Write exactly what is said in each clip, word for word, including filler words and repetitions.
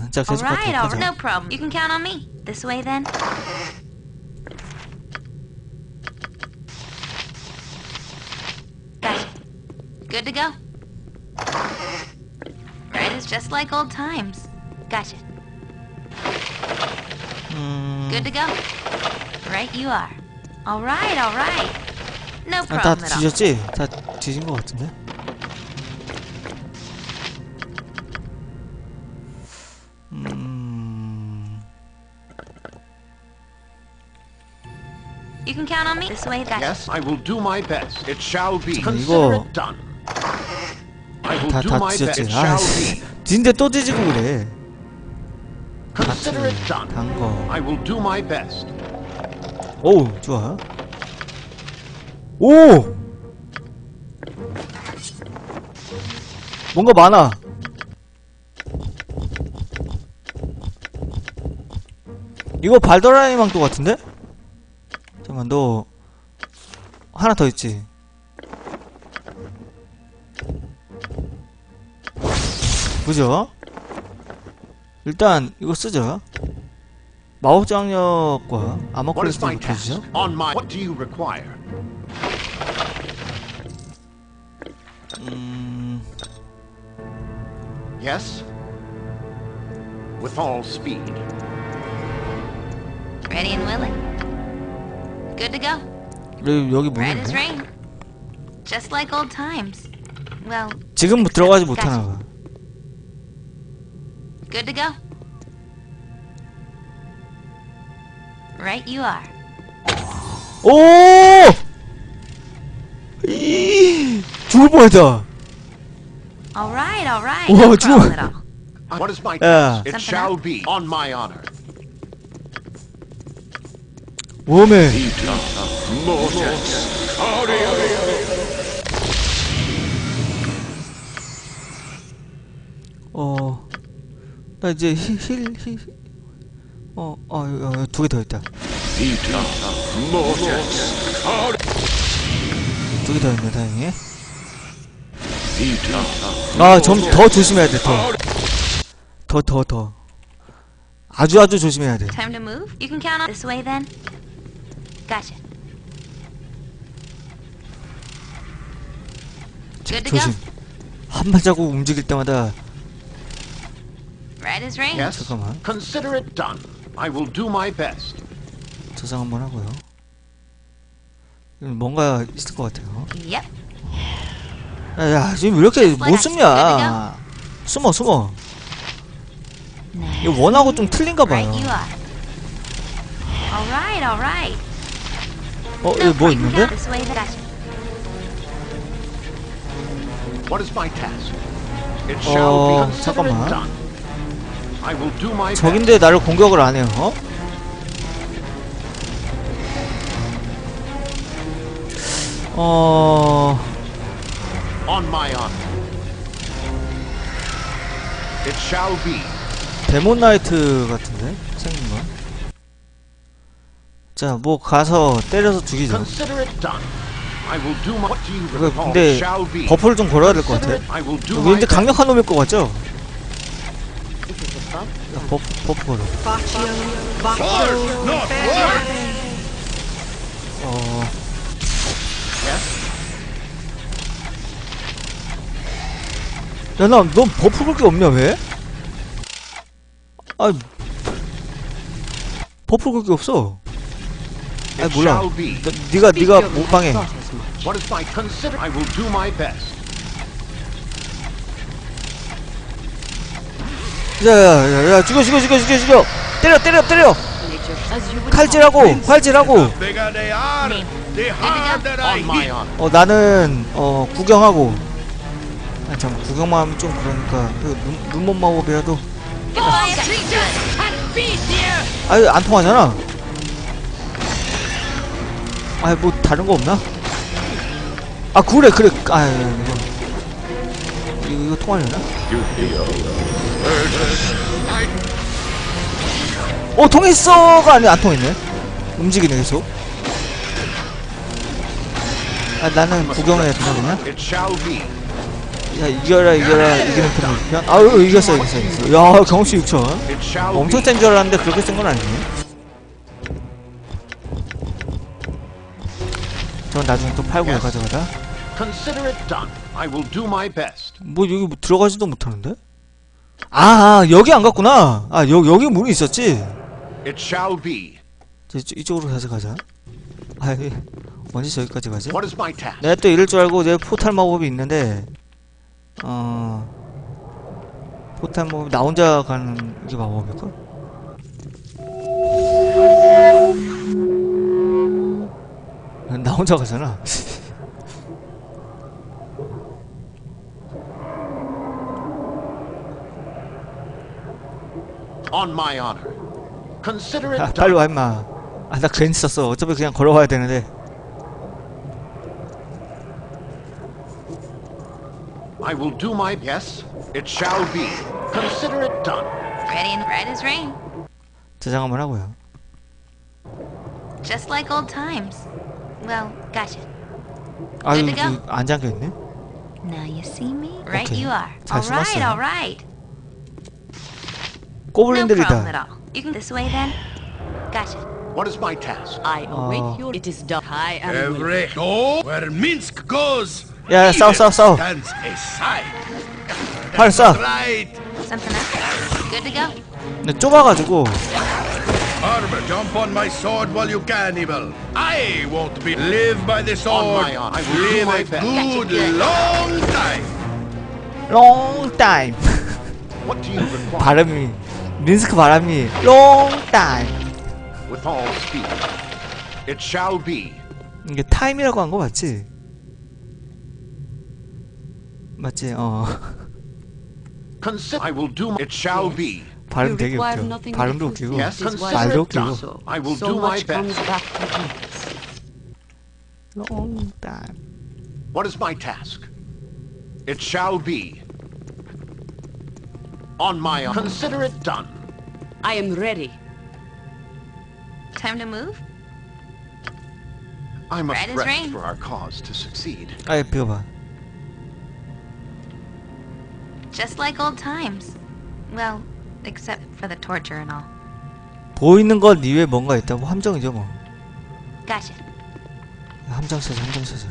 진짜 계속 All right, all 가자. right, no problem. You can count on me. This way then. Gotcha. Good to go. Right, it's just like old times. Gotcha. 음... Good to go. Right, you are. All right, all right. No 아, 다 problem at all. 뒤졌지? 다 뒤진 것 같은데? 음... You can count on me. This way, gotcha. Yes, I will do my best. It shall be. 잠깐, Consider 이거- it done. I will 다, do 다 my best. 뒤졌지? It shall 아이씨, be. 뒤진데 또 뒤지고 그래. Consider it done. 단 거. I will do my best. 오우, 좋아. 오! 뭔가 많아. 이거 발더라이 망토 같은데? 잠깐만, 너 하나 더 있지? 그죠? 일단 이거 쓰죠. 마법 장력과 아마 What is 퀄리티 my task? 높여주죠. On my. What do you require? 음... Yes. With all speed. Ready and willing. Good to go. 여기, 여기 Right as 뭐였네? rain. Just like old times. Well, 지금 들어가지 gotcha. 못하나봐. Good to go. Right you are. 오! 이 죽을 뻔했다. All right, all right. Whoa, No Drew. problem at all. What is my Yeah. task? It Something shall else? be. On my honor. 웜에 어, 나 이제 힐, 힐, 힐, 어, 어, 어, 두 개 더 있다. 두 개 더 있네, 다행히. 아, 좀 더 조심해야 돼, 더. 더, 더, 더. 아주 아주 조심해야 돼. Time to move? You can count on this way then. Gotcha. Good to go. 조심. 한 발자국 움직일 때마다. Right as rain. Yes. 잠깐만. Consider it done. I will do my best. 저장 한번 하고요. 뭔가 있을 것 같아요. Yep. 야, 야, 지금 왜 이렇게 못 숨냐? 숨어, 숨어. 이거 원하고 좀 틀린가 봐요. Right you are. All right, all right. 어, No 여기 뭐 problem. 있는데? This way, gotcha. What is my task? It shall 어, be. Consider 잠깐만. it done. I will do my best. 적인데 나를 공격을 안 해요. 어? 어... On my honor. It shall be. 데몬 나이트 같은데? 생긴 거. 자, 뭐 가서 때려서 죽이죠. Consider it done. I will do my. What do you 이거 recall? 근데 Shall be. 버프를 좀 걸어야 될 것 같아. Consider it. I will do 이거 my 왠지 best. 강력한 놈일 것 같죠? 야, 버프, 버프 걸어. 어... 야, 나, 넌 버프 걸 게 없냐, 왜? 아, 버프 걸 게 없어. 아, It 몰라. shall be. 너, 니가, 니가 못방해. What is my consider? I will do my best. 야, 야, 야, 야, 죽여, 죽여, 죽여, 죽여, 죽여! 때려, 때려, 때려! 칼질하고, 활질하고! On my honor. 어, 나는, 어, 구경하고. 아, 참, 구경만 하면 좀 그러니까. 그, 눈, 눈먼 마법이라도. 아유, 안 통하잖아. 아이, 뭐, 다른 거 없나? 아, 그래, 그래. 아, 이거. 이거, 이거 통하려나? 어, 통했어가 아니, 안 통했네. 움직이네, 계속. 아, 나는 구경해야 되나, 그냥? It shall be. 야, 이겨라, 이겨라, 이기는 편. 아유, 이겼어, 이겼어, 이겼어. 야, 경험치 육천. It shall 엄청 be. 센 줄 알았는데 그렇게 센 건 아니네. 저 나중에 또 팔고 Yes. 가져가다. Consider it done. I will do my best. 뭐 여기 뭐 들어가지도 못하는데? 아, 아 여기 안 갔구나. 아 여, 여기 문이 있었지. It shall be. 저, 이쪽, 이쪽으로 가서 가자. 아 언제 저기까지 가지? What is my task? 내가 또 이럴 줄 알고 내 포탈 마법이 있는데 어 포탈 마법 나 혼자 가는 게 마법일걸? 나 혼자 가잖아. On my honor. Consider 아, it 빨리 done. 와 임마. 아 나 괜히 썼어. 어차피 그냥 걸어와야 되는데. I will do my best. It shall be. Consider it done. Ready and right as rain. 저장 한번 하고요. Just like old times. Well, gotcha. 아유 Good to go. 그, 안 잠겨있네? Now you see me? Right Okay. you are. 잘 All right, 숨었어요. all right. No problem at 꼬블린들이다. all. You can this way then. Gotcha. What is my task? I await 어. your. It is done. I am willing. Every door where Minsk goes, 야, 야, 싸워, 싸워, 싸워. stands aside. 활 쏴. Right. Something else? Good to go. 근데 좁아가지고 Armor, jump on my sword while you can, evil. I won't be live by the sword. my honor. I will do Live my a best. good long time. long time. What do you require? 발음이 민스크 발음이 long time. With all speed. It shall be. 이게 타임이라고 한 거 맞지? 맞지? 어. Consider. I will do. My, it shall be. 발음 You 되게 require 웃겨. nothing 발음도 but 웃기고. Yes, This is why consider 말도 it done. 웃기고. I will so do my much comes best. back to us. long time. What is my task? It shall be. On my honor. Consider it done. I am ready. Time to move? I must Right as rest rain. for our cause to succeed. 아예 비워봐. Just like old times. Well, except for the torture and all. 보이는 것 이외에 뭔가 있다고? 함정이죠 뭐. Gotcha. 함정 찾아, 함정 찾아.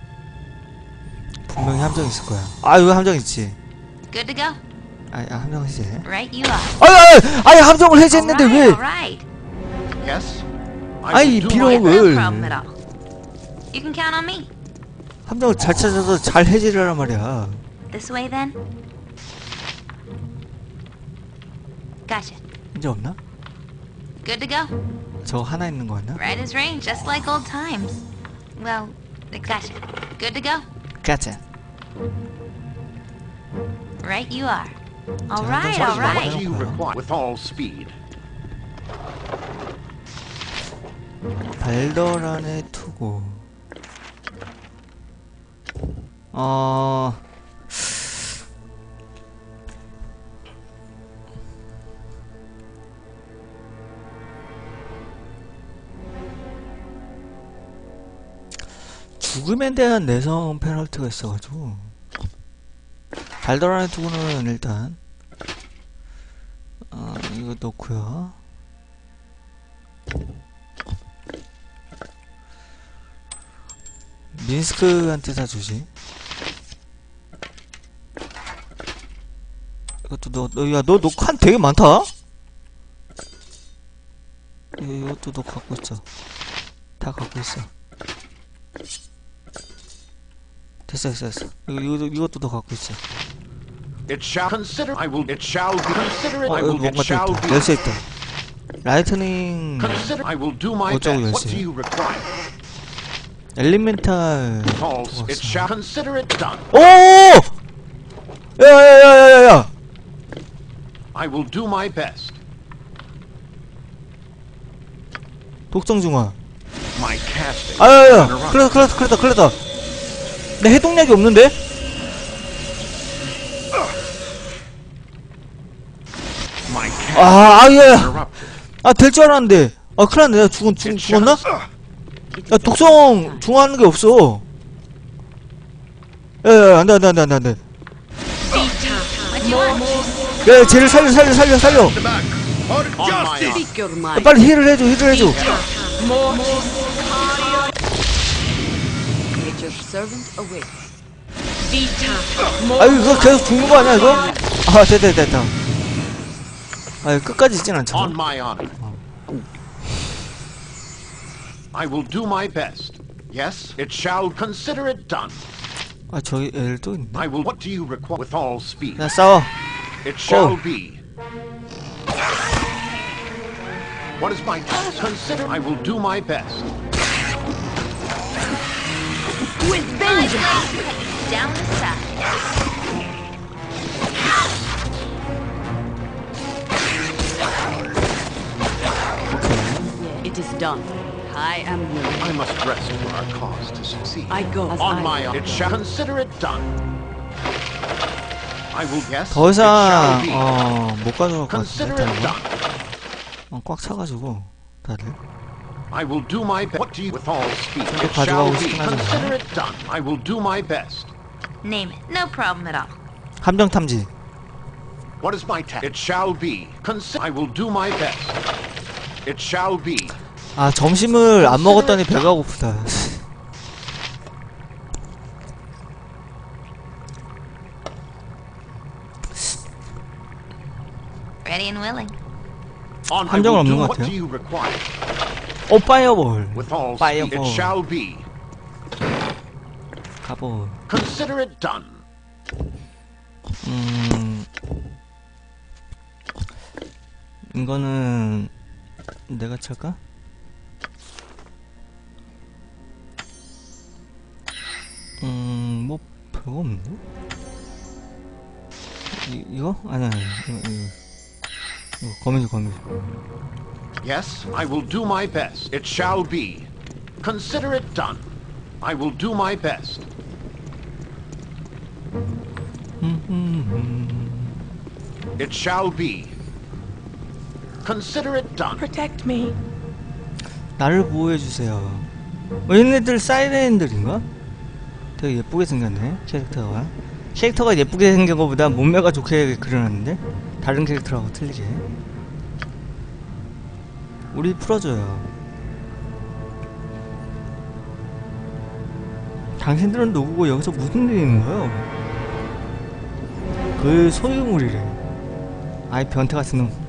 분명히 함정 있을 거야. 아 여기 함정 있지. Good to go. 아, 아 함정 해제. Right you are. 아유, 아유, 아유 함정을 해제했는데 all right, 왜? all right. Yes. I 아이 will do my 비룡을 No problem at all. You can count on me. 함정을 잘 찾아서 잘 해제를 하란 말이야. This way then. Gotcha. 이제 없나? Good to go. 저거 하나 있는 거였나? Right as rain, just like old times. Well, gotcha. Good to go. 가자. Right you are. All 자, right, 한번 all What right. do you require? With all speed. 발더란의 투고. 어. 죽음에 대한 내성 페널티가 있어가지고 발더란의 투구는 일단 어, 이거 넣고요. 민스크한테 다 주지. 이것도 너, 너, 야, 너, 너 칸 되게 많다? 이- 이것도 너 갖고 있어. 다 갖고 있어. 됐어, 됐어, 됐어. 이거, 이거, 이것도 너 갖고 있어. It shall consider. I will. It shall be. Consider it. 어, I 여기 will. It 뭔가 또 shall 있다. be. 열쇠 있다. 라이트닝, Consider. I will do my 어쩌고 best. What 열쇠. do you require? 엘리멘탈. Calls. It shall. Consider it done. 오! 야, 야, 야, 야, 야, 야! I will do my best. 독성 중화. My casting. 아야야! Interrupt. 클레다, 클레다, 클레다, 클레다. 내 해독약이 없는데? My casting. 아, 아, 야, 야. Interrupted. 아, 될 줄 알았는데. 아, 큰일 났네. 내가 죽은, 죽, It 죽었나? shall- It 야, is 독성 중화하는 게 없어. 야, 야, 안 돼, 안 돼, 안 돼, 안 돼, 안 돼. 야, 쟤를 살려, 살려, 살려, 살려. The back. For On my justice. honor. Speak your 야, mind. 빨리 힐을 해줘, 힐을 해줘. Let your servant away. 아유, 이거 계속 죽는 거 아니야, 이거? 아, 됐다, 됐다, 됐다. 아유, 끝까지 있진 않죠. On my honor. I will do my best. Yes, it shall consider it done. 아, 저기 애들 또 있네. I will. What do you require? With all speed. 야, 싸워. It shall Oh. be. What is my task? Consider. I will do my best. With vengeance. Down the side. It is done. I am willing. I must rest for our cause to succeed. I go as On I my honor. It shall consider it done. I will. Yes. 더 It shall 이상, be. 어, 못 가져갈 것 Consider 같은데, it 타이거. done. 어, 꽉 차가지고, 다들. I will do my best. What do you? With all speed. 좀 더 It shall 가져가고 be. 싶긴 하잖아. Consider it done. I will do my best. Name it. No problem at all. 함정 탐지. What is my task? It shall be. Consider. I will do my best. It shall be. 아, 점심을 안 먹었더니 배가 고프다. Ready and willing. On. I 함정은 will do. 없는 것 What 같아요. do you require? 오, 파이어볼. With all speed. It 파이어볼. shall be. 가볼. Consider it done. 음, 이거는 내가 찰까? 음, 뭐 별거 없는데? 이, 이거? 아니 아니 이거, 이거. 이거 거미줄 거미줄. Yes, I will do my best. It shall be. Consider it done. I will do my best. It shall be. Consider it done. Protect me. 나를 보호해주세요. 어, 얘네들 사이렌들인가? 되게 예쁘게 생겼네 캐릭터가. 캐릭터가 예쁘게 생긴 것보다 몸매가 좋게 그려놨는데 다른 캐릭터하고 틀리게. 우리 풀어줘요. 당신들은 누구고 여기서 무슨 일이 있는 거예요? 그 소유물이래. 아이 변태 같은 놈.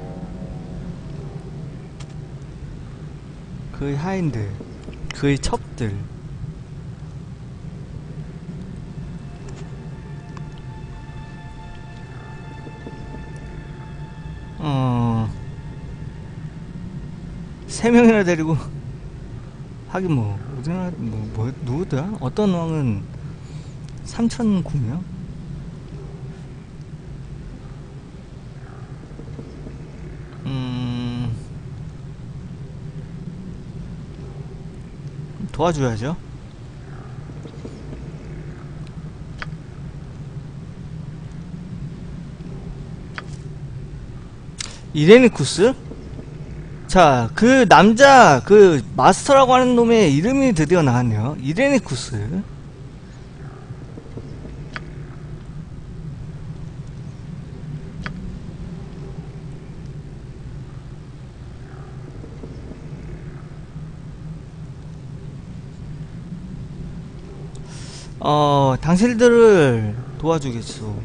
그의 하인들, 그의 첩들. 어, 세 명이나 데리고 하긴 뭐 우리나라 뭐, 뭐 누구더라? 어떤 왕은 삼천구 명? 음, 도와줘야죠. 이레니쿠스? 자, 그 남자 그 마스터라고 하는 놈의 이름이 드디어 나왔네요. 이레니쿠스. 어, 당신들을 도와주겠소.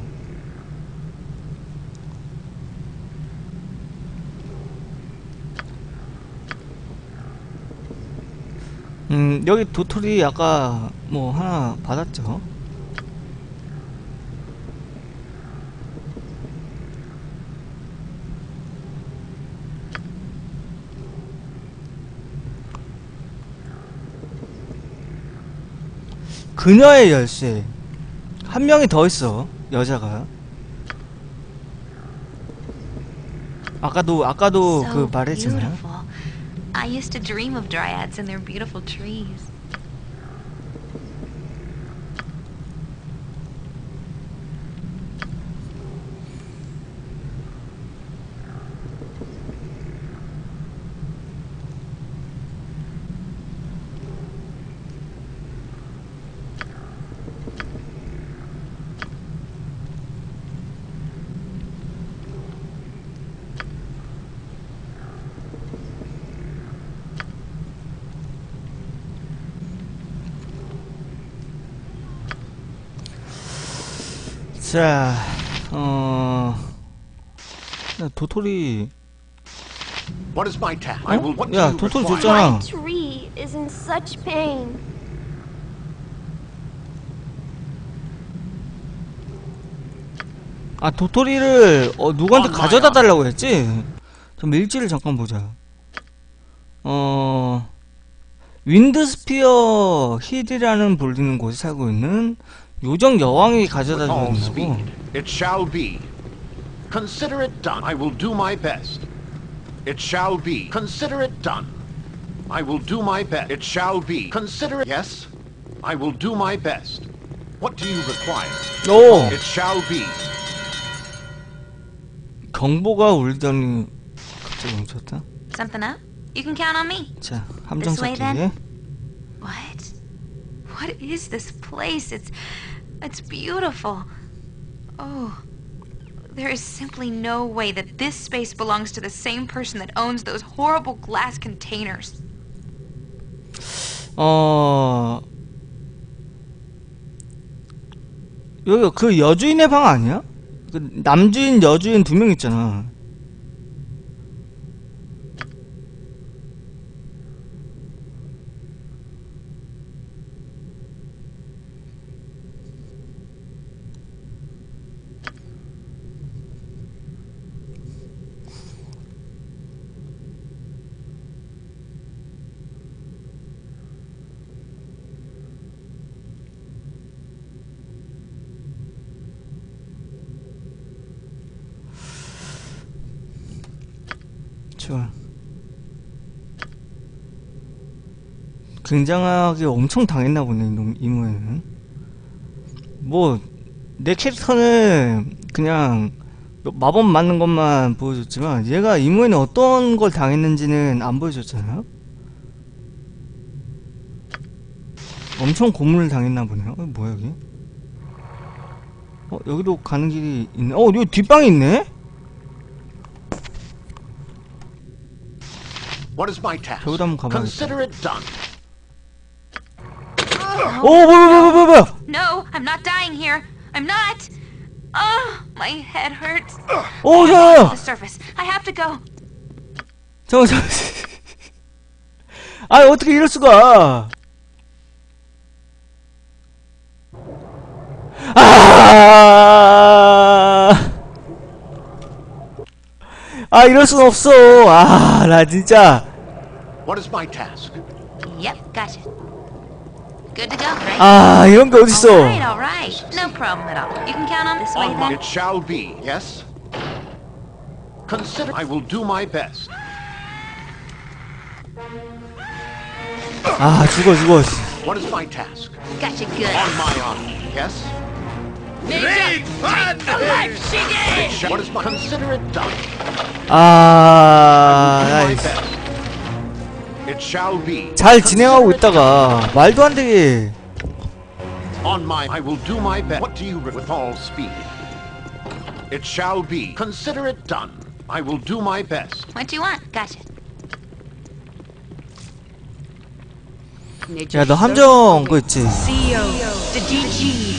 음, 여기 도토리 아까 뭐 하나 받았죠? 그녀의 열쇠. 한 명이 더 있어, 여자가. 아까도 아까도 그 So 말했잖아요. beautiful. I used to dream of dryads and their beautiful trees. 자, 어, 야, 도토리. What is my task? I will. What do 야, you 도토리 require? 줬잖아. My tree is in such pain. 아, 도토리를 어, 누구한테 어, 가져다 마야. 달라고 했지? 좀 일지를 잠깐 보자. 어, 윈드스피어 힐이라는 불리는 곳에 살고 있는 요정 여왕이 가져다 With all 줬냐고. speed. It shall be. Consider it done. I will do my best. It shall be. Consider it done. I will do my best. It shall be. Consider it. Yes. I will do my best. What do you require? 오! It shall be. 경보가 울더니 갑자기 멈췄다. Something up? You can count on me. 자, 함정 This way, 찾기. then? What? What is this place? It's... it's beautiful. Oh. There is simply no way that this space belongs to the same person that owns those horrible glass containers. 어, 여기 그 여주인의 방 아니야? 그 남주인, 여주인 두 명 있잖아. 좋아. 굉장하게 엄청 당했나 보네, 이놈, 이모에는. 뭐, 내 캐릭터는 그냥 마법 맞는 것만 보여줬지만, 얘가 이모에는 어떤 걸 당했는지는 안 보여줬잖아요? 엄청 고문을 당했나 보네요. 어, 뭐야, 여기? 어, 여기도 가는 길이 있네. 어, 여기 뒷방이 있네? What is my task? 저기도 한번 가봐야겠다. Consider it done. 오, 뭐야, 뭐야, 뭐야, 뭐야! No, I'm not dying here. I'm not. Oh, my head hurts. 오, 야, 야! The surface. I have to go. 잠깐, 잠깐. 아, 어떻게 이럴 수가? 아, 아, 이럴 순 없어. 아, 나 진짜. What is my task? Yep, gotcha. Good to go, right? 아, 이런 게 어딨어. Alright, alright. No problem at all. You can count on this way On then. my, it shall be. Yes. Consider. I will do my best. 아, 죽어, 죽어. What is my task? Gotcha, good. On my honor. Yes. Great fun! It shall, what is my? Consider it done. 아, Do 나 my 이- best. It shall be. 잘 진행하고 있다가 말도 안 되게. On my, I will do my best. What do you with all speed? It shall be. Consider it done. I will do my best. What do you want? Gotcha. 야, 너 함정 그거 있지? C O, the D G,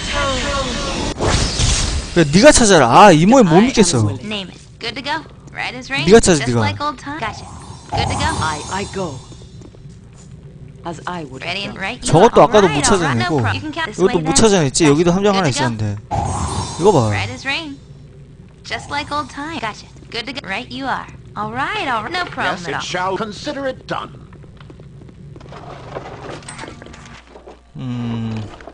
그래, 네가 찾아라. 아, 이모에 못 믿겠어. Name it. Good to go. Right as rain. 네가 찾아, Just 네가. like old times. Gotcha. Good to go. I, I go. As I would have Ready and done. right. You 저것도 are. 아까도 못 Alright, alright, 찾아내고 no problem. You can count this 이것도 way 못 then. 찾아냈지. Gotcha. 여기도 함정 Good 하나 to go. 있었는데. 이거 봐. Right as rain. Just like old times. Gotcha. Good to go. Right you are. Alright, alright. No problem Yes, at it all. shall. Consider it done. 음.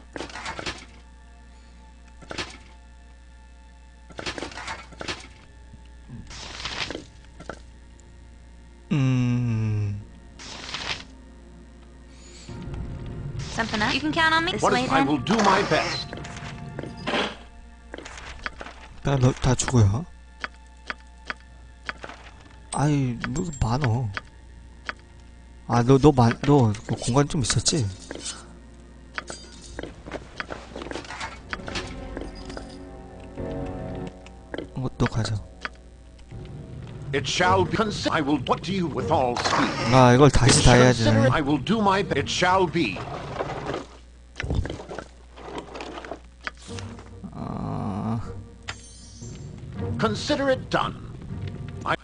음. Something up? You can count on me. This What way is? I then. will do my best. 다, 너, 다 죽어요. 아이, 뭐, 많어. 아, 너, 너, 만, 너, 그 공간 좀 있었지? 어, 너 가자. It shall be. Consider. I will. What do you with all speed? 아, 이걸 다시 다 해야 Consider 되네. it. I will do my best. It shall be. 아, Consider it done. I...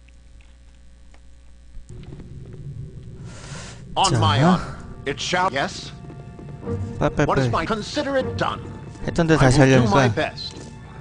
On my 자, honor. It shall... Yes? What is 빨빨빨 my... Consider it done. 했던 데 I 다시 will do my 하려니까. best.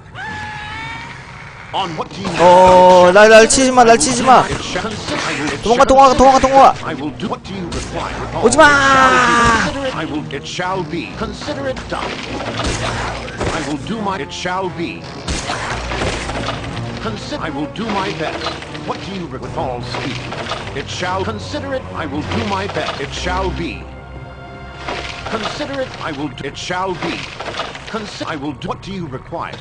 On what do you 어, 날, 날 치지마, 날 치지마. It shall- I will- 도망가, 도망가, 도망가, 도망가. I will do what do you require. 오지마! Consider it. I will. It shall be. Consider it done. I will do my. It shall be. Consider. I will do my best. What do you re- with all speed? It shall. Consider it. I will do my best. It shall be. Consider it. I will. Do, it shall be. Consider. I will do. What do you require?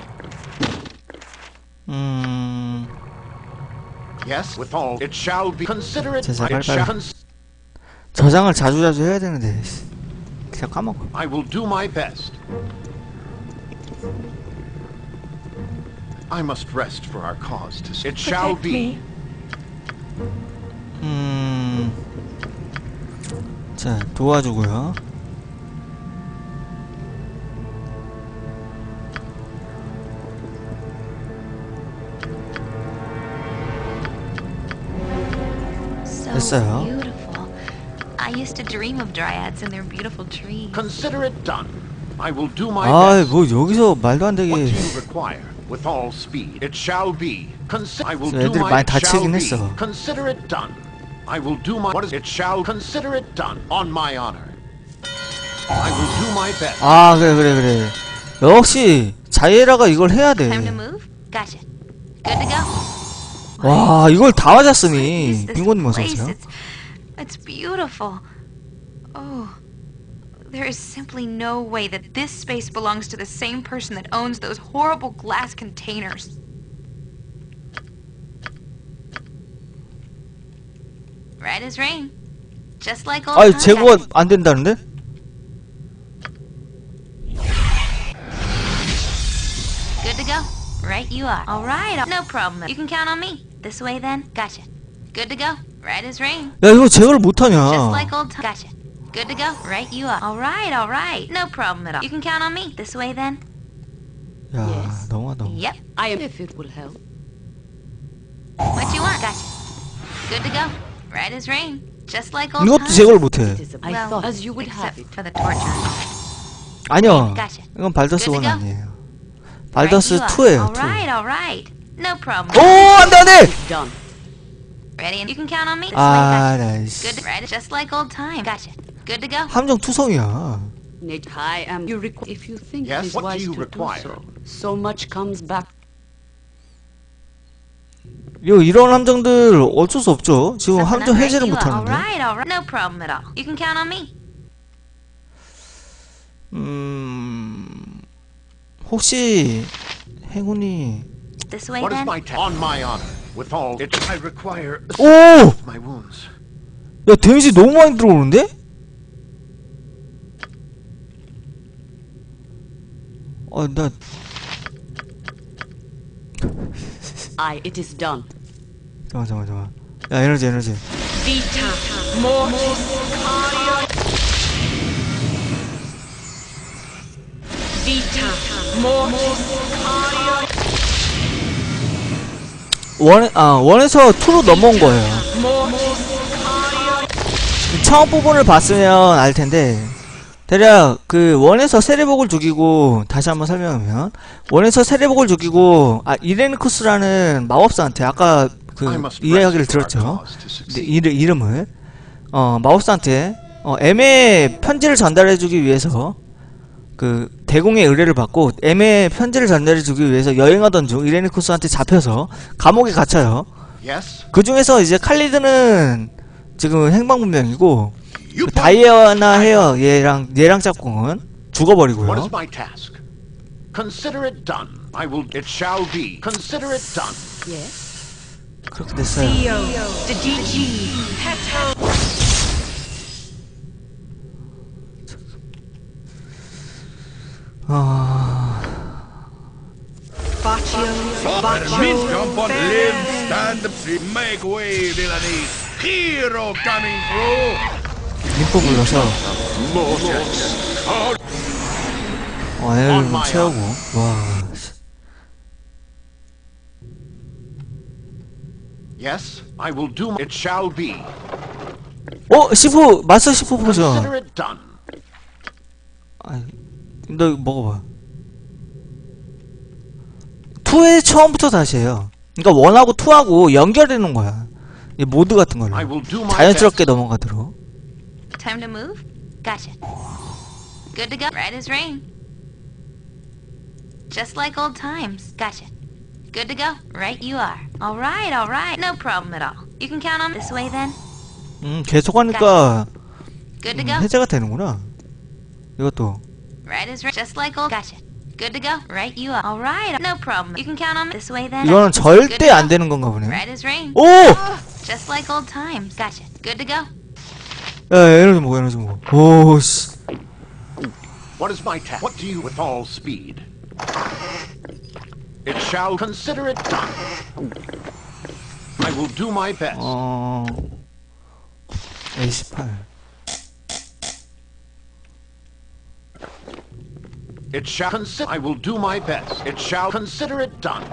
음... Yes. With all. It shall be. Consider it. 자, 자, It shall. 빨리빨리. Cons- 저장을 자주자주 해야 되는데 그냥 까먹어. I will do my best. I must rest for our cause to. It shall be. 음... 자, 도와주고요. So 됐어요. beautiful. I used to dream of dryads and their beautiful trees. Consider it done. I will do my 아, best. 뭐 여기서 말도 안 What do 되게. you require? With all speed. It shall be. Consider. I will do 애들이 my. 많이 It shall 다치긴 be. 했어. Consider it done. I will do my. What is it? Shall consider it done. On my honor. I will do my best. 아, 그래 그래 그래. 역시 자이에라가 이걸 해야 돼. Time to move? Gotcha. Good to go. 와, 이걸 다 What 맞았으니 is this 빙고님 어서 place? 오세요. It's, it's beautiful. Oh, there is simply no way that this space belongs to the same person that owns those horrible glass containers. Right as rain. Just like old 아, times. 제거가 안 된다는데? Good to go. Right you are. All right. No problem. You can count on me. This way then. Gotcha. Good to go. Right as rain. 야, 이거 제거를 못 Just 하냐? like old times. Gotcha. Good to go. Right you are. All right. All right. No problem at all. You can count on me. This way then. 야, Yes. 너무하다. Yep. I am if it will help. What you want? Gotcha. Good to go. Right as rain. Just like old 이것도 times. 제거를 못 해. It is a, I Well, thought as you would have except it. for the torture. 아니요. Gotcha. 이건 발더스 Good 원 to go. 아니에요. Right 발더스 you are. 투예요, All 투. right. All right. No problem. 오, 안 돼, 안 돼! Done. Ready? And you can count on me. This 아, way. Gotcha. 나이씨. Good. Right. Just like old times. Gotcha. Good to go. 함정 투성이야. Nate, I am. You requ- if you think Yes, it is what do wise you to require? do so. So much comes back. 이거 이런 함정들 어쩔 수 없죠. 지금 Something 함정 up, 해제를 right? You 못 are. All 하는데. right. All right. No problem at all. You can count on me. 음... 혹시 행운이 This way What is then. my task? On my honor. With all. It. I require. 오! My wounds. 야, 데미지 너무 많이 들어오는데? 아, 나 I. It is done. 잠깐 잠깐 잠깐. 야, 에너지 에너지. Vita. Mortis. Vita. Mortis. 원, 아, 원에서 투로 넘어온 거예요. 처음 부분을 봤으면 알 텐데, 대략 그 원에서 세례복을 죽이고, 다시 한번 설명하면, 원에서 세례복을 죽이고, 아, 이레니쿠스라는 마법사한테 아까 그 이야기를 들었죠. 네, 이름, 이름을 어, 마법사한테 어, M의 편지를 전달해주기 위해서 그 대공의 의뢰를 받고 M의 편지를 전달해주기 위해서 여행하던 중 이레니쿠스한테 잡혀서 감옥에 갇혀요. Yes. 그 중에서 이제 칼리드는 지금 행방불명이고 그 다이애나 헤어 얘랑 얘랑 짝꿍은 What 죽어버리고요. is my task? Consider it done. I will. It shall be. Consider it done. Yes. 그렇게 됐어요. The D G. 아... Jump on, live, stand up, make way, villainy. Hero coming through. 림프 불러서 어, 에너지 좀 채우고. 와, 씨. Yes, I will do. It shall be. 어? 시프 마스터 시프 버전. Consider it done. 아이, 너 이거 먹어봐. 투에 처음부터 다시 해요. 그러니까 원하고 투하고 연결되는 거야. 이 모드 같은 걸로. I will do my 자연스럽게 넘어가도록. Time to move? Gotcha. Good to go. Right as rain. Just like old times. Gotcha. Good to go. Right you are. Alright, alright. No problem at all. You can count on this way then. 음, 계속 하니까 Good to 음, go. 해제가 되는구나. 이것도. Right as rain. Just like old. Gotcha. Good to go. Right you are. Alright. No problem. You can count on this way then. 이거는 Good 절대 to go. 안 되는 건가 보네. Right as rain. 오! Just like old times. Gotcha. Good to go. 야, 에너지 먹어, 에너지 먹어. 오, 씨. What is my task? What do you with all speed? It shall consider it done. I will do my best. 어... 에이 십팔. It shall consider. I will do my best. It shall consider it done.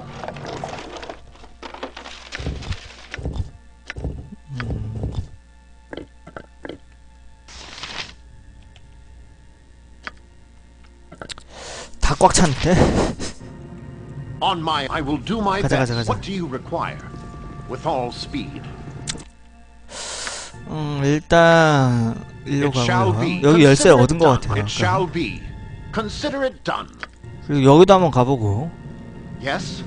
다 꽉 찼는데? On my, I will do my 가자, best. 가자, 가자. What do you require? With all speed. 음, 일단 일로 It shall 가고요. be. 여기 열쇠 Consider it 얻은 것 done. 같아요. It shall be. Consider it done. 그리고 여기도 한번 가보고. Yes?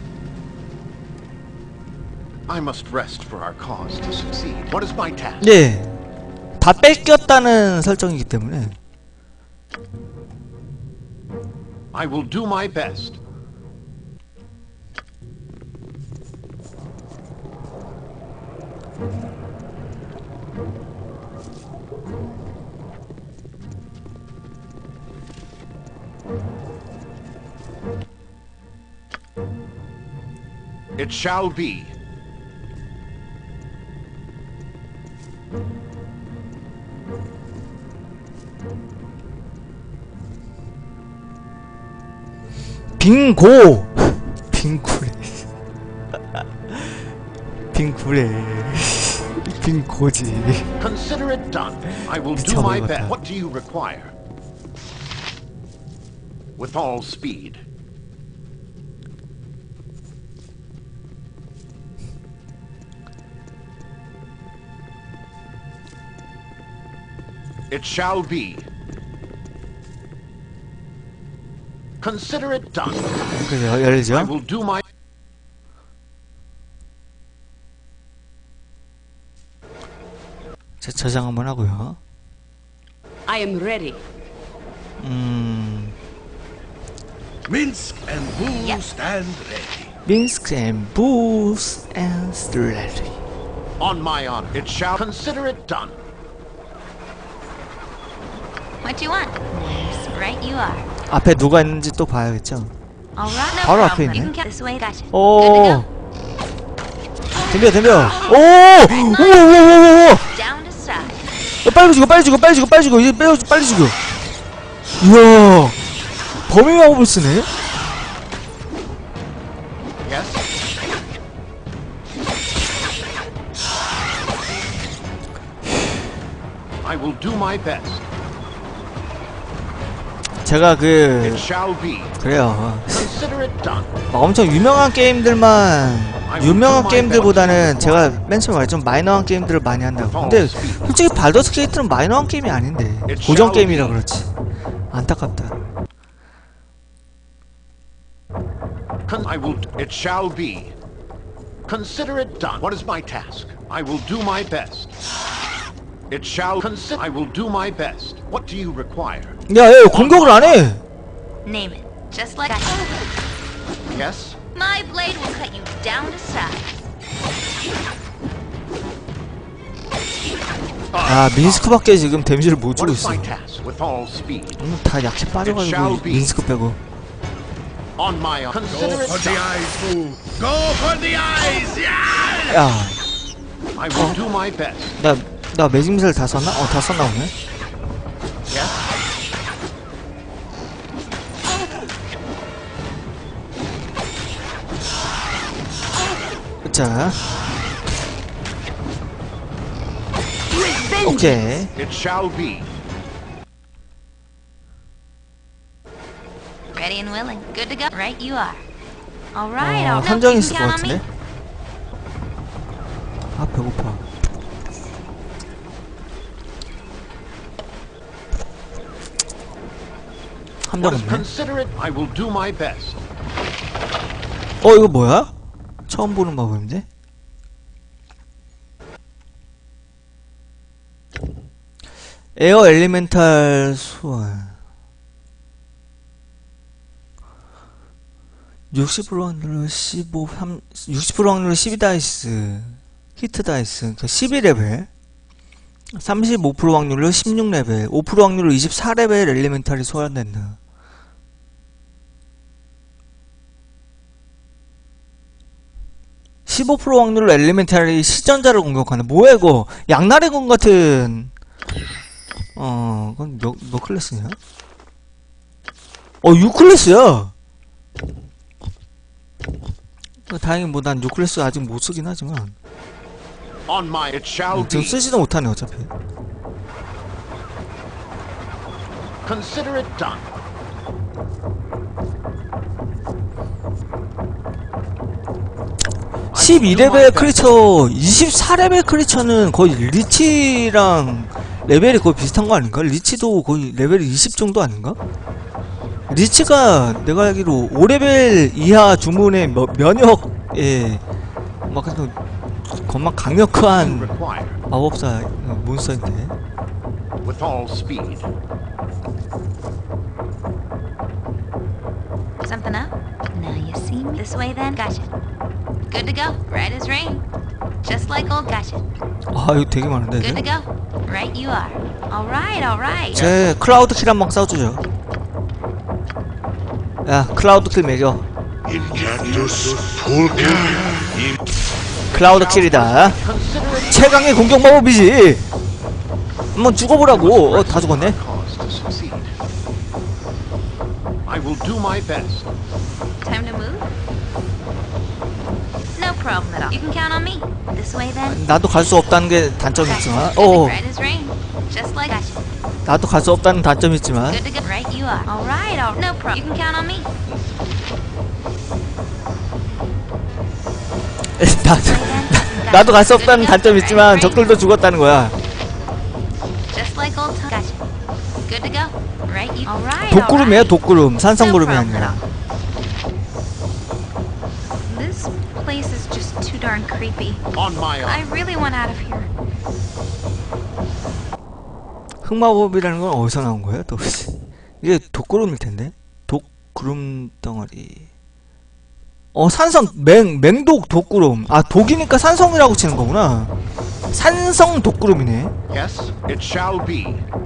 I must rest for our cause to succeed. What is my task? 네, 다 뺏겼다는 설정이기 때문에. I will do my best. It shall be. 빙고! 빙구래. 빙구래. 빙고지. Consider it done. I will do my 미쳐버리겠다. best. What do you require? With all speed. It shall be. Consider it done. 그래서 I 열리죠? will do my. 자, 저장 한번 하고요. I am ready. 음... Minsk and Boo Yep. stand ready. 민스크 앤 부스 앤 스트레리. On my honor. It shall. Consider it done. What you want? Yes, right you are. 앞에 누가 있는지 또 봐야겠죠? Alright, no 바로 앞에 problem. 있네. You can count this way. Gotcha. 오! Good to 덤벼 go. 덤벼! 오! 우와 우와 우와 우와! Down to side. 야, 빨리 죽여 빨리 죽여 빨리 죽여 빨리 죽여 이제 빼요 빨리 죽여. 이야, 범위 마법을 쓰네. Yes? I will do my best. 제가 그 It shall be. 그래요. Consider it done. 막 엄청 유명한 게임들만 유명한 게임들보다는 제가 맨 처음에 말했죠, 마이너한 게임들을 많이 한다고. 근데 솔직히 발더스 게이트는 마이너한 게임이 아닌데 고전 게임이라 그렇지. 안타깝다. Con- I will. It shall be. Consider it done. What is my task? I will do my best. It shall consider. I will do my best. What do you require? 야, 얘 공격을 안 해. Name it. Just like I. Yes? My blade will cut you down to size. 아, 민스크밖에 지금 데미지를 못 주고 What is 있어. my task? With all speed. 오늘 다 약해 빠져가지고 민스크 빼고. On my honor. Go Consider for it the done. eyes, Boo. Go for the eyes. Yeah. 야, I will do my best. 나, 나 매직 미사일 다 썼나? 어, 다 썼나 보네. Yes? 자, 오케이. It shall be. Ready and willing. Good to go. Right you are. All right. 어, All 함정이 you 있을 것 can count on me. 같은데? 아, 배고파. 함정 What is 없네. considerate, I will do my best. 어, 이거 뭐야? 처음 보는 마법인데? 에어 엘리멘탈 소환. 육십 퍼센트 확률로 십오, 삼, 육십 퍼센트 확률로 십이 다이스. 히트 다이스. 그러니까 십이 레벨. 삼십오 퍼센트 확률로 십육 레벨. 오 퍼센트 확률로 이십사 레벨 엘리멘탈이 소환된다. 십오 퍼센트 확률로 엘리멘탈이 시전자를 공격하는. 뭐야 이거? 양날의 검 같은. 어, 그건 몇, 몇 클래스냐? 어, 육 클래스야! 다행히 뭐 난 육 클래스 아직 못 쓰긴 하지만. On my, it shall 지금 be. 쓰지도 못하네, 어차피. Consider it done. 십이 레벨 크리처, 이십사 레벨 크리처는 거의 리치랑 레벨이 거의 비슷한 거 아닌가? 리치도 거의 레벨이 이십 정도 아닌가? 리치가 내가 알기로 오 레벨 이하 주문의 며, 면역에 막 그래서 겁막 강력한 Require. 마법사 몬스터인데. With all speed. Something up? Now you see me. This way then. Gotcha. Good to go. Right as rain. Just like old. Gotcha. 아 이거 되게 많은데. Good to 이제? go. Right you are. All right. All right. 제 클라우드 킬 한번 싸워주죠. 야 클라우드 킬 매겨. 클라우드 킬이다. Consider it 최강의 공격 마법이지. 한번 죽어보라고. 어, 다 죽었네. cause to succeed. I will do my best. Time to move? No problem at all. You can count on me. This way then. 나도 갈 수 없다는 게 단점이 있지만, Gotcha. 어, Right as rain. Just like gotcha. 나도 갈 수 없다는 단점이 있지만, Good to go. Right you are. All right. All no problem. You can count on me. 나도 나도 갈 수 없다는 단점이 있지만 적들도 죽었다는 거야. Just like old time. Gotcha. Good to go. Right you. All right. 독구름이에요, 독구름. 산성구름이 아니라. This place is just too darn creepy. On my I honor. really want out of here. 흑마법이라는 건 어디서 나온 거예요, 또? 이게 독구름일 텐데. 독구름 덩어리. 어, 산성, 맹, 맹독 독구름. 아, 독이니까 산성이라고 치는 거구나. 산성 독구름이네. Yes, it shall be.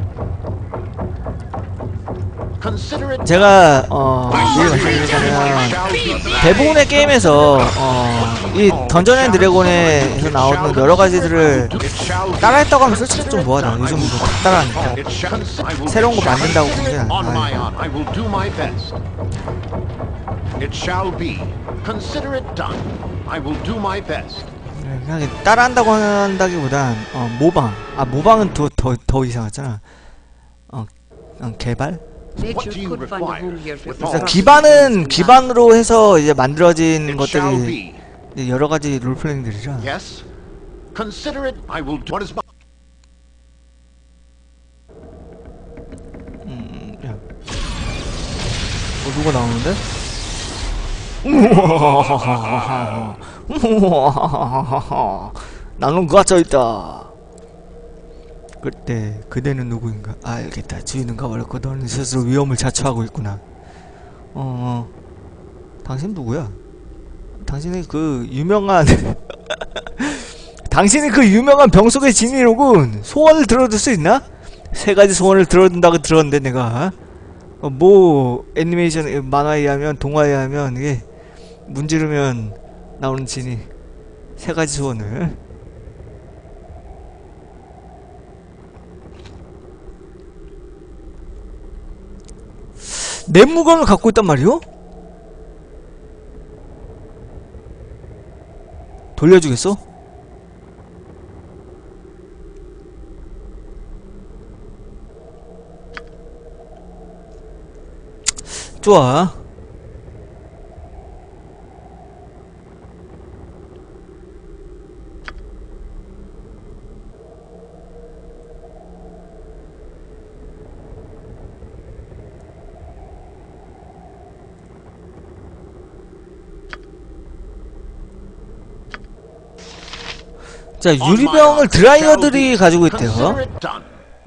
Consider it 제가, 어, 이해 말씀드리자면, shall be. 대부분의 게임에서, 어, 이 던전 앤 드래곤에서 나오는 여러 가지들을 It shall be. 따라했다고 하면 솔직히 좀 뭐하다. 요즘 뭐 따라하니까. It shall. I will- 새로운 거 만든다고 그런 게 On my 아니야. honor, I will do my best. It shall be. Consider it done. I will do my best. 그냥 따라한다고 한다기보단, 어, 모방. 아, 모방은 더, 더, 더 이상하잖아. 어, 어 개발? What Nature do you could find a require? home here for With 그래서 all 기반은 기반으로 해서 이제 만들어진 It shall 것들이 be. 이제 여러 가지 롤플레잉들이라. Yes. Consider it. I will do. What is my? 음, 야. 어, 누가 나오는데? 우와하하하하. 우와하하하하. 나는 갇혀있다. 그때 그대는 누구인가? 아, 알겠다. 주인은 가버렸고 너는 스스로 위험을 자초하고 있구나. 어, 어. 당신 누구야? 당신이 그 유명한 당신이 그 유명한 병속의 진이로군. 소원을 들어줄 수 있나? 세 가지 소원을 들어준다고 들었는데 내가 어, 뭐 애니메이션 만화에 의하면 동화에 의하면 이게 문지르면 나오는 진이 세 가지 소원을. 내 물건을 갖고 있단 말이오? 돌려주겠어? 좋아. 자, 유리병을 드라이어들이 가지고 있대요. Consider it done.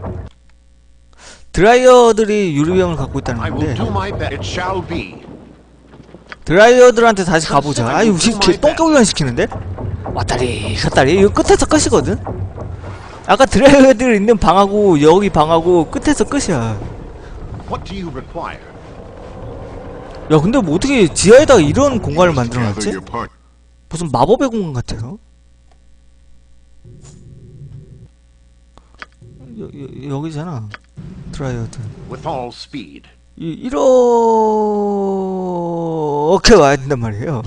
드라이어들이 유리병을 갖고 I 있다는 will do 건데 my best. It shall be. 드라이어들한테 다시 가보자. 아유, 개 똥개훈련 시키는데? 왔다리 갔다리. 이거 끝에서 끝이거든? 아까 드라이어들 있는 방하고 여기 방하고 끝에서 끝이야. What do you require? 야, 근데 뭐 어떻게 지하에다가 이런 공간을 Gather 만들어놨지? your part. 무슨 마법의 공간 같아요? 여, 여, 여기잖아. 드라이어들. With all speed. 이, 이렇게 와야 된단 말이에요.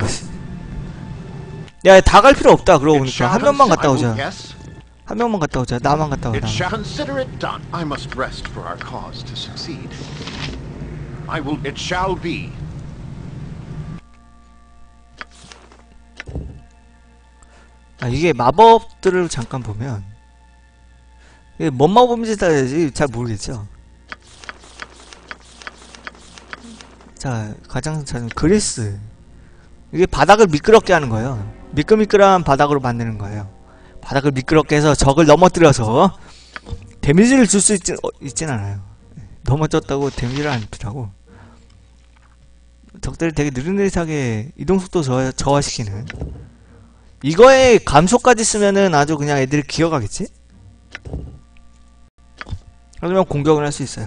야, 다 갈 필요 없다. 그러고 It 보니까 shall 한 명만 갔다 consider- I will- 오자. Yes. 한 명만 갔다 오자. 나만 갔다 오자. It shall consider it done. I must rest for our cause to succeed. I will. It shall be. 아, 이게 마법들을 잠깐 보면 이게 뭔 마법인지 잘 모르겠죠. 자, 가장 잘 그리스. 이게 바닥을 미끄럽게 하는 거예요. 미끌미끌한 바닥으로 만드는 거예요. 바닥을 미끄럽게 해서 적을 넘어뜨려서 데미지를 줄 수 있진, 어, 있진 않아요. 넘어졌다고 데미지를 안 주라고. 적들을 되게 느릿느릿하게 이동속도 저하, 저하시키는. 이거에 감소까지 쓰면은 아주 그냥 애들이 기어가겠지? 그러면 공격을 할 수 있어요.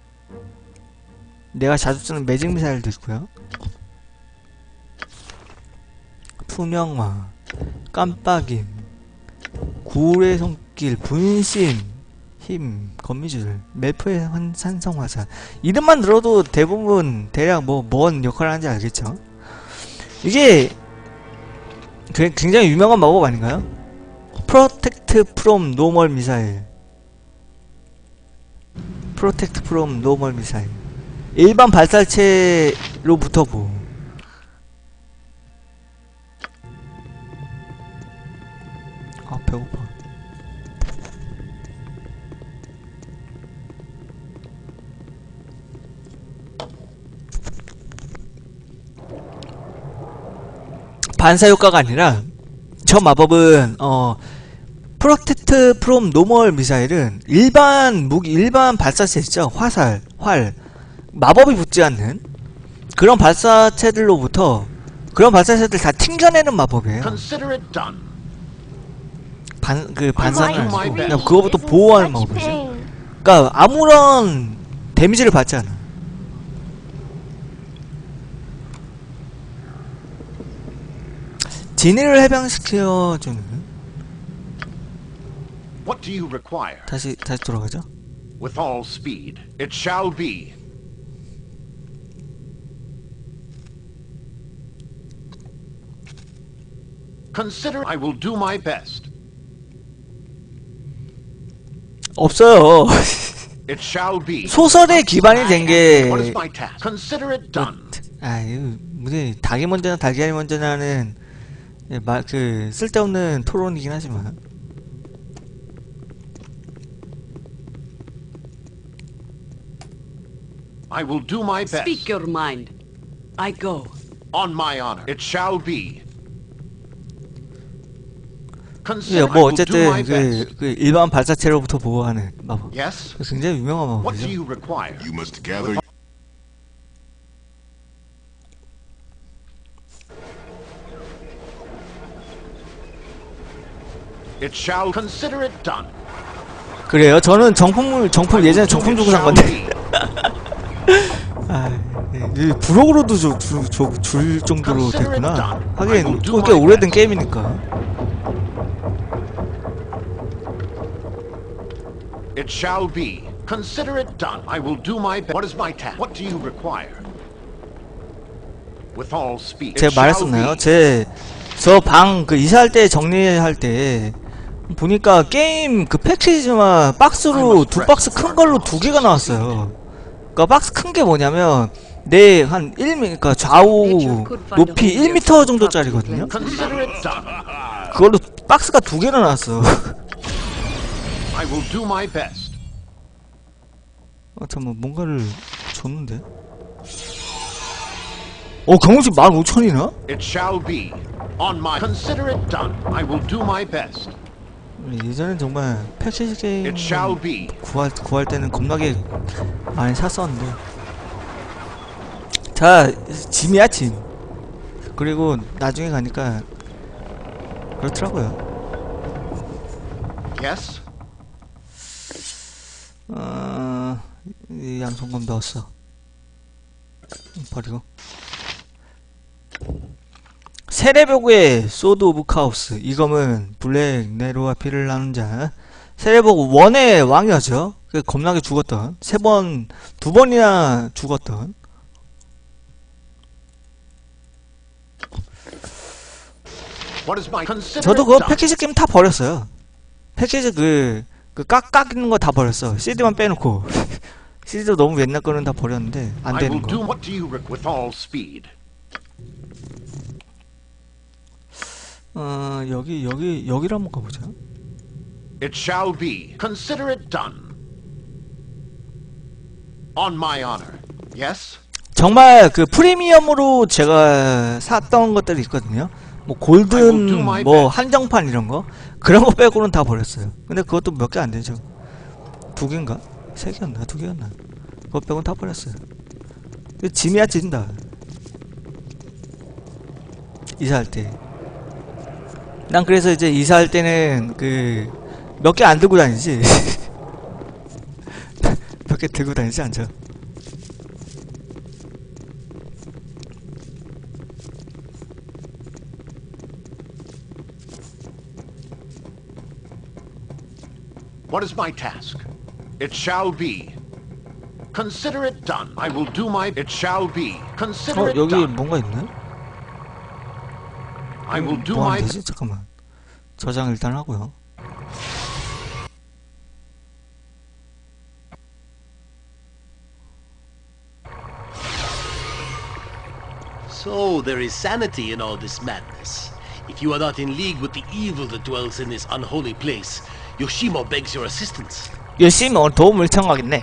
내가 자주 쓰는 매직 미사일도 있고요. 투명화, 깜빡임, 구울의 손길, 분신, 힘, 거미줄, 멜프의 산성화살. 이름만 들어도 대부분 대략 뭐 뭔 역할을 하는지 알겠죠? 이게 굉장히 유명한 마법 아닌가요? 프로텍트 프롬 노멀 미사일. 프로텍트 프롬 노멀 미사일. 일반 발사체로부터 보호. 아, 배고파. 반사 효과가 아니라 저 마법은 어 프로텍트 프롬 노멀 미사일은 일반 무기, 일반 발사체 있죠? 화살, 활, 마법이 붙지 않는 그런 발사체들로부터 그런 발사체들 다 튕겨내는 마법이에요. Consider it done. 반, 그 반사는 My 아니고 bad. 그냥 그거부터 보호하는 Such 마법이죠. pain. 그러니까 아무런 데미지를 받지 않아. 진위를 해방시켜주는. What do you require? 다시 다시 돌아가죠. With all speed. It shall be. Consider I will do my best. 없어요. It shall be. 소설에 기반이 된 게 What is my task? Consider it done. 아유, 무슨 닭이 먼저나 달걀이 먼저나는 말 그 쓸데없는 토론이긴 하지만 I will do my best. Speak your mind. I go. On my honor. It shall be. 예, Consider I 뭐 will do my 어쨌든 best. 그, 그 일반 발사체로부터 보호하는 마법. Yes? 굉장히 유명한 What do 마법이죠. you require? You must gather. It shall consider it done. 그래요. 저는 정품을 정품 예전에 정품 주고 산 건데. 아, 이 부록으로도 줄, 줄, 줄, 줄 정도로 됐구나. 하긴 또 꽤 오래된 게임이니까. It shall be. Consider it done. I will do my best. What is my task? What do you require? With all speed. It 제가 shall 말했었나요? be. 제 저 방 그 이사할 때 정리할 때 보니까 게임 그 패키지만 박스로 두 박스 큰 걸로 두 개가 나왔어요. 그러니까 박스 큰 게 뭐냐면 네, 한 일 미터, 그러니까 좌우 높이 일 미터 정도짜리거든요. Consider it done. 그걸로 박스가 두 개나 나왔어. I will do my best. 아, 잠깐만, 뭔가를 줬는데? 어, 경험치 만 오천이나? It shall be. On my consider it done. I will do my best. 예전엔 정말 패키지 게임 It shall be. 구할, 구할 때는 겁나게 많이 샀었는데. 자, 짐이야, 짐. 그리고 나중에 가니까 그렇더라고요. Yes. 어, 이 양손검 넣었어. 버리고. 세레보그의 소드 오브 카오스. 이 검은 블랙 네로와 피를 나눈 자. 세레보그 원의 왕이었죠. 그 겁나게 죽었던. 세 번, 두 번이나 죽었던. What is my consider 저도 it 그거 done. 패키지 게임 다 버렸어요. 패키지 그, 그 깍, 깎이는 거 다 버렸어. 씨디만 빼놓고. 씨디도 너무 옛날 거는 다 버렸는데, 안 I 되는 will do 거. what do you re- with all speed. 어, 여기, 여기, 여기로 한번 가보자. It shall be. Consider it done. On my honor. Yes. 정말 그 프리미엄으로 제가 샀던 것들이 있거든요. 뭐 골든, 뭐 한정판 이런 거. 그런 거 빼고는 다 버렸어요. 근데 그것도 몇 개 안 되죠. 두 개인가? 세 개였나? 두 개였나? 그거 빼고는 다 버렸어요. 근데 짐이야, 짐다. 이사할 때. 난 그래서 이제 이사할 때는 그 몇 개 안 들고 다니지. 몇 개 들고 다니지 않죠. What is my task? It shall be. Consider it done. I will do my. It shall be. Consider 어, it 여기 done. 뭔가 있네? I will do 뭐 my. 하면 되지? 잠깐만. 저장 일단 하고요. So there is sanity in all this madness. If you are not in league with the evil that dwells in this unholy place, Yoshimo begs your assistance. 열심히 오늘 도움을 청하겠네.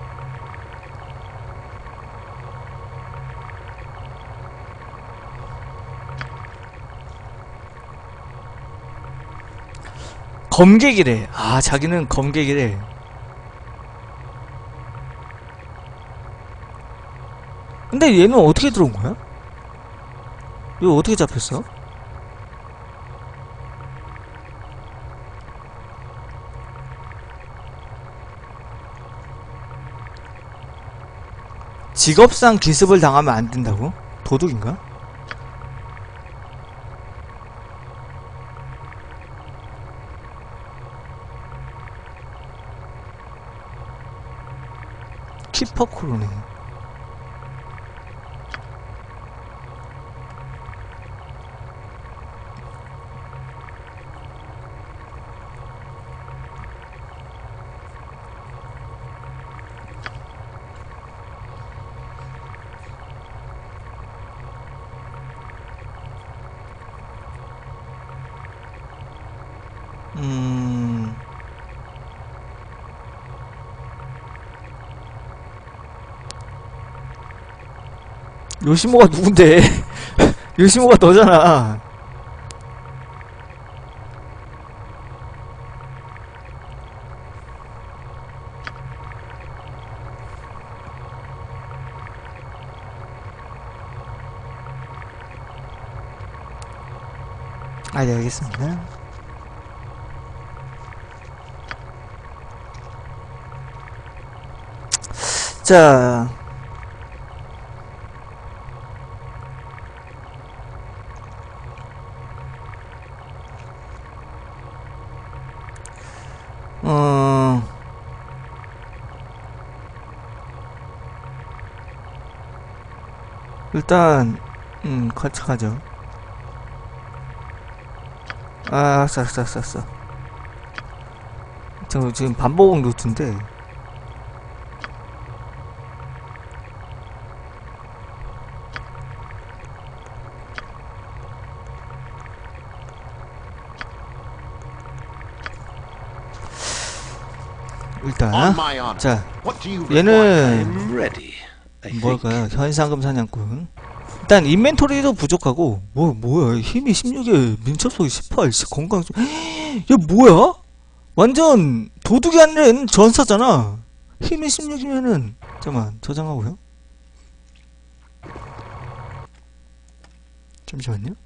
검객이래. 아, 자기는 검객이래. 근데 얘는 어떻게 들어온 거야? 이거 어떻게 잡혔어? 직업상 기습을 당하면 안 된다고? 도둑인가? 키퍼크루네. 음... 요시모가 누군데? 요시모가 너잖아. 아, 네, 알겠습니다. 자, 어, 일단, 음, 같이 가죠. 아, 알았어, 알았어, 알았어, 알았어. 저 지금 반복 루트인데. 일단 On my honor. 자 What do you require? 얘는 I'm ready. I think. 뭘까요? 현상금 사냥꾼. 일단 인벤토리도 부족하고 뭐 뭐야 힘이 십육에 민첩속이 십팔 건강 좀 얘 뭐야? 완전 도둑이 아니라 얘는 전사잖아. 힘이 십육이면은 잠깐만 저장하고요. 잠시만요.